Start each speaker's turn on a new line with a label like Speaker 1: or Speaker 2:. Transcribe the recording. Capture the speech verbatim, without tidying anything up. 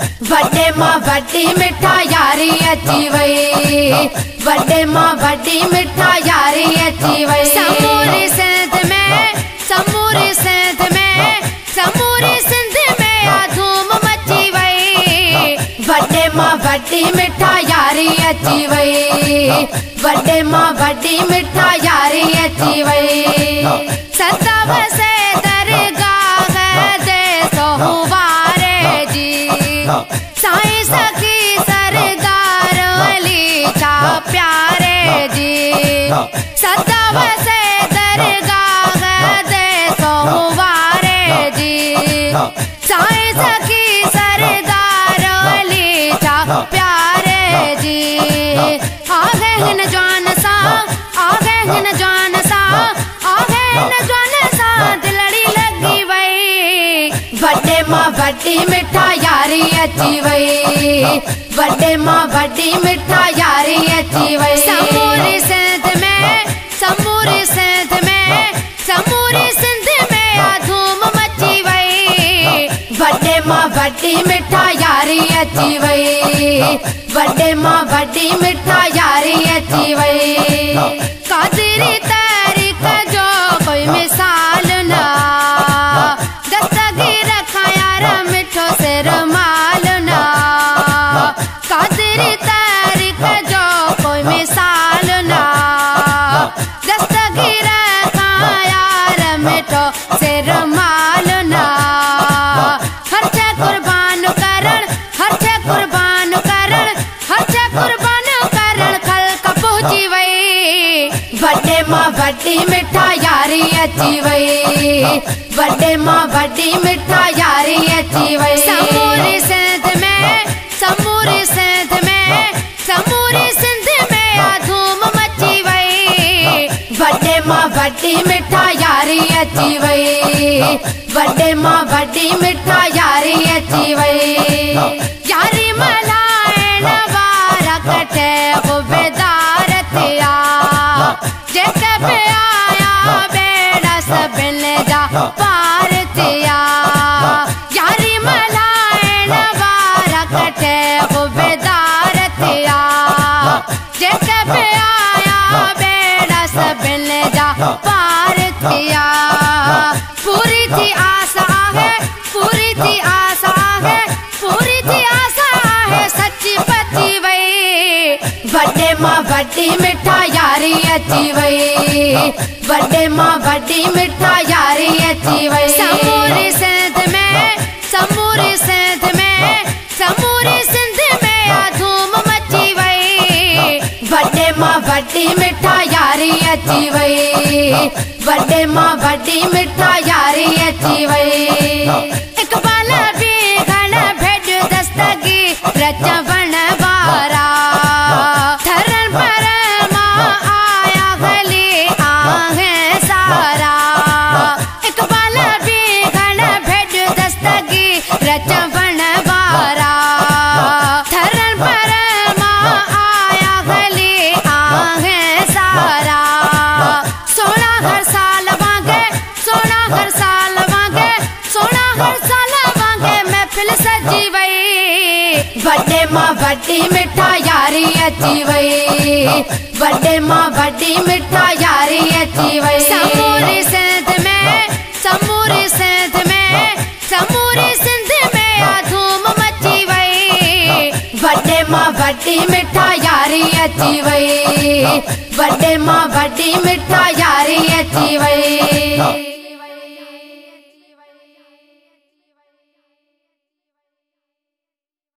Speaker 1: वड्डे मां वड्डी मिठा यारी अची वई, वड्डे मां वड्डी मिठा यारी अची वई। समूरी सिंध में, समूरी सिंध में, समूरी सिंध में आ धूम मची वई। वड्डे मां वड्डी मिठा यारी अची वई, वड्डे मां वड्डी मिठा यारी अची वई। सदा वसे दरगाह दे सोहवारे जी, साईं सखी सरदार अली छा प्यारे जी। सदा वसे दरगाह दे सोहवारे जी, साईं सखी सरदार अली छा प्यारे जी। आगे हिन जान सा, आगे हिन जान सा, आगे हिन जान सा दिलड़ी लगी वई। वड्डे मां वड्डी मिठा यारी अची वई, वड्डे मां वड्डी मिठा यारी अची वई। समूरी सिंध में, समूरी सिंध में, समूरी सिंध में आ धूम मची वई। वड्डे मां वड्डी मिठा यारी अची वई, वड्डे मां वड्डी मिठा यारी अची वई। कादरी तारीख जो कोई मिसाल ना, दस्तगीर रखा यार मिठो सिर माल ना। कादरी तारीख जो कोई मिसाल ना, दस्तगीर रखा यार मिठो सिर माल ना। हर छे कुर्बान करण, हर छे कुर्बान करण, हर छे कुर्बान करण खल्क पहुंची वई। वड्डे मां वड्डी मिठा यारी अची वई, वड्डे मां वड्डी मिठा यारी अची वई। समूरी सिंध में, समूरी सिंध में, समूरी सिंध में आ धूम मची वई। वड्डे मां वड्डी मिठा यारी अची वई, वड्डे मां वड्डी मिठा यारी अची वई। यारी मल्हाइण वारा कटे ख़ुबेदार थिया, जेके बि आया बेड़ा सभिनि जा पार थिया। यारी मल्हाइण वारा कटे ख़ुबेदार थिया, जेके बि आया बेड़ा सभिनि जा पार थिया। पूरी थी आस आहे, पूरी थी आस आहे, पूरी थी आस आहे सची पची वई। वड्डे मां वड्डी मिठा यारी अची वई, वड्डे मां वड्डी मिठा यारी अची वई। समूरी सिंध में, समूरी सिंध में, समूरी सिंध में आ धूम मची वई। वड्डे मां वड्डी मिठा यारी अची वई, वड्डे मां वड्डी मिठा यारी अची वई। इकबाल भी घण भेड़ दस्तगीर रचवण वारा, थरन पर मां आया गली आहे सारा। इकबाल भी घण भेड़ दस्तगीर रचवण वारा, थरन पर मां आया गली आहे सारा। सोना हर साल वांगे, सोना हर साल वांगे, सोना हर साल वांगे महफिल सजी वई। वड्डे मां वड्डी मिठा यारी अची वई, वड्डे मां वड्डी मिठा यारी अची वई। समूरी सिंध में, समूरी सिंध में, समूरी सिंध में आ धूम मची वई। वड्डे मां वड्डी मिठा यारी अची वई, वड्डे मां वड्डी मिठा यारी अची वई।